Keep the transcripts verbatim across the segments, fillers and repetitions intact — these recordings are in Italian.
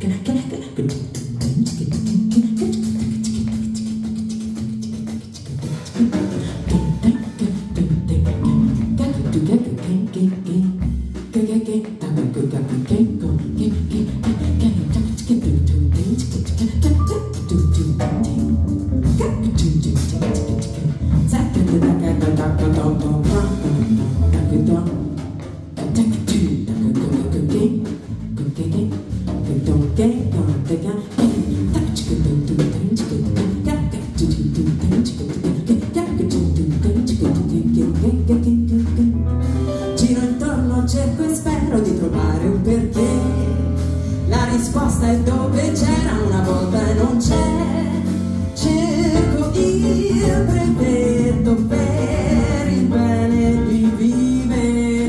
Giro intorno, cerco e spero di trovare un perché. La risposta è dove c'era una volta e non c'è. Cerco il brevetto per il bene di vivere.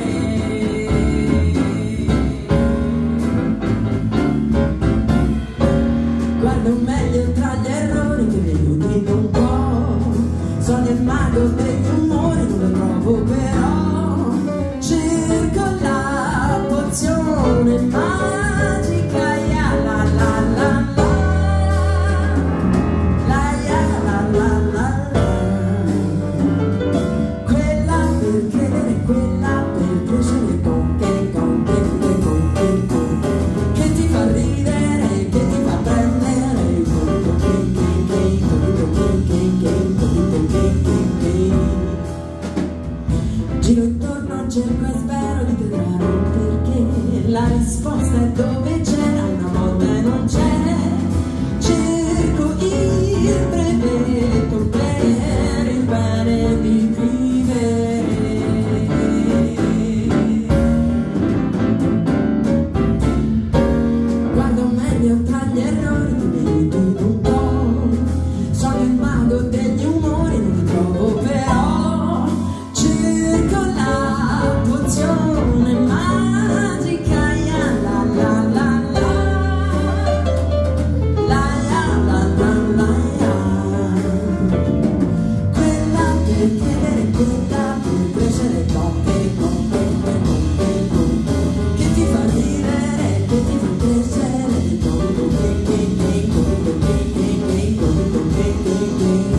Guardo meglio tra gli errori che mi aiutino un po'. Sono il mago degli umori, non lo trovo però. Cerco la pozione magica, ya la la la la, la ya la la la la. Quella per credere, quella per crescere, con che, con che, con che, con che, che ti fa ridere, che ti fa prendere, con che, con che, con che, con che, con che. Giro intorno, cerco e spero di trovare un perché. La risposta è dove c'era una volta e non c'è. Cerco il brevetto per il bene di vivere. Guardo meglio tra gli errori che mi aiutino un po'. Sono il mago degli umori, non li trovo però. Cerco la pozione magica, ya la la la la, la ya la la la ya. Quella per chiedere, quella per crescere, con che, con che, con che, con che, che ti fa ridere, che ti fa crescere, con che, che, che, con che, che, che, con che, che, che.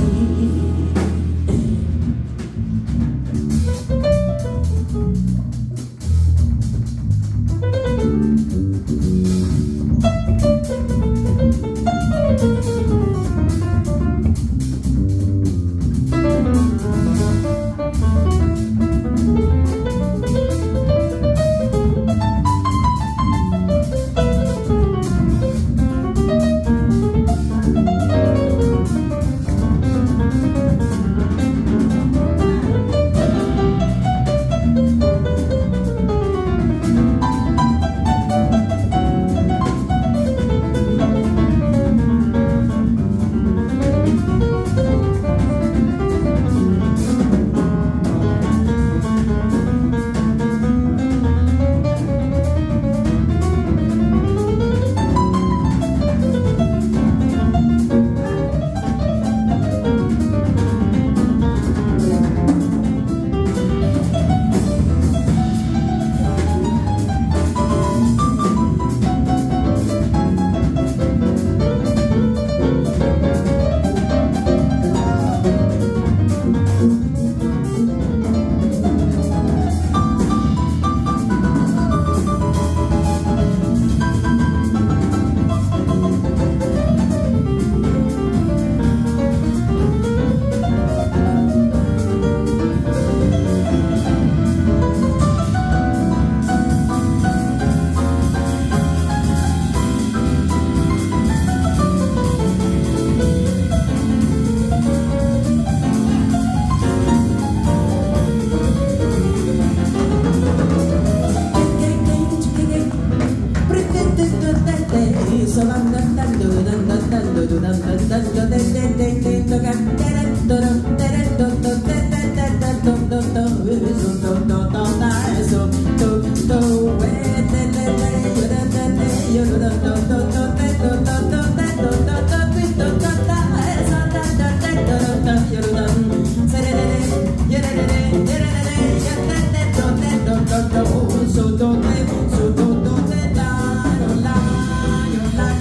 So don't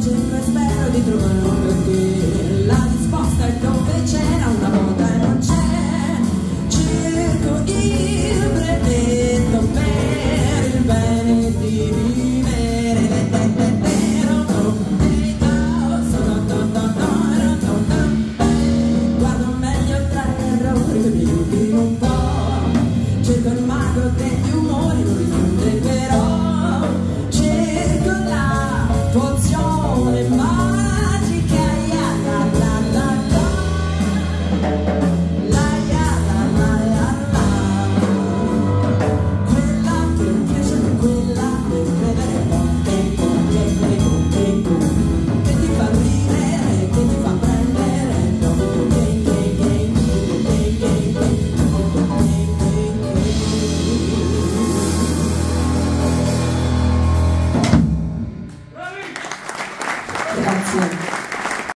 cerco e spero di trovare un perché.